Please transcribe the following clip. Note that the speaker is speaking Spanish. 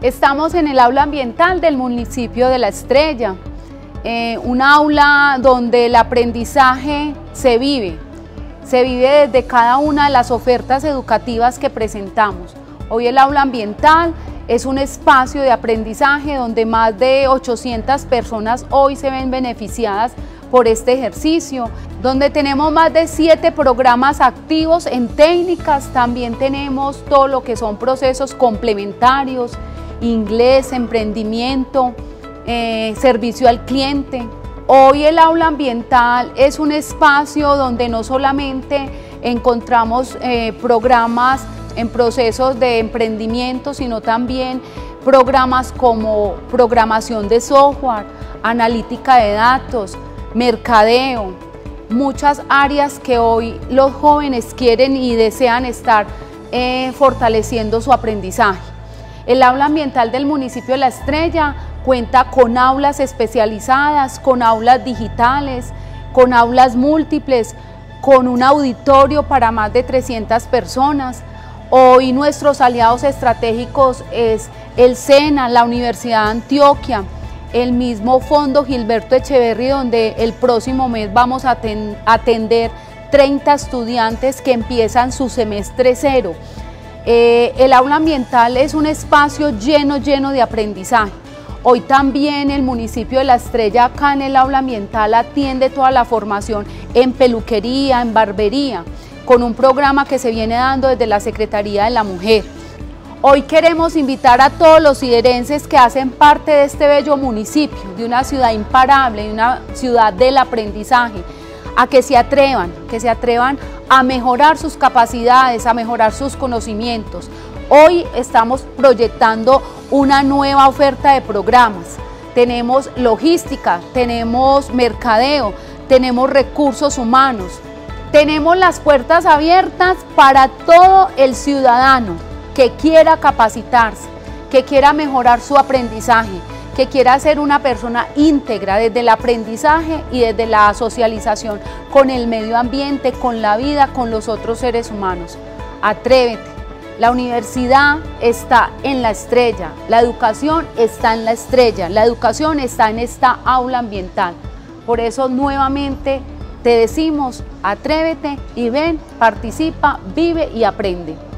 Estamos en el aula ambiental del municipio de La Estrella, un aula donde el aprendizaje se vive desde cada una de las ofertas educativas que presentamos. Hoy el aula ambiental es un espacio de aprendizaje donde más de 800 personas hoy se ven beneficiadas por este ejercicio, donde tenemos más de 7 programas activos en técnicas. También tenemos todo lo que son procesos complementarios, inglés, emprendimiento, servicio al cliente. Hoy el aula ambiental es un espacio donde no solamente encontramos programas en procesos de emprendimiento, sino también programas como programación de software, analítica de datos, mercadeo, muchas áreas que hoy los jóvenes quieren y desean estar fortaleciendo su aprendizaje. El aula ambiental del municipio de La Estrella cuenta con aulas especializadas, con aulas digitales, con aulas múltiples, con un auditorio para más de 300 personas. Hoy nuestros aliados estratégicos es el SENA, la Universidad de Antioquia, el mismo Fondo Gilberto Echeverry, donde el próximo mes vamos a atender 30 estudiantes que empiezan su semestre 0. El aula ambiental es un espacio lleno de aprendizaje. Hoy también el municipio de La Estrella, acá en el aula ambiental, atiende toda la formación en peluquería, en barbería, con un programa que se viene dando desde la Secretaría de la Mujer. Hoy queremos invitar a todos los siderenses que hacen parte de este bello municipio, de una ciudad imparable, de una ciudad del aprendizaje, a que se atrevan a mejorar sus capacidades, a mejorar sus conocimientos. Hoy estamos proyectando una nueva oferta de programas. Tenemos logística, tenemos mercadeo, tenemos recursos humanos. Tenemos las puertas abiertas para todo el ciudadano que quiera capacitarse, que quiera mejorar su aprendizaje, que quiera ser una persona íntegra desde el aprendizaje y desde la socialización con el medio ambiente, con la vida, con los otros seres humanos. Atrévete. La universidad está en La Estrella, la educación está en La Estrella, la educación está en esta aula ambiental. Por eso nuevamente te decimos, atrévete y ven, participa, vive y aprende.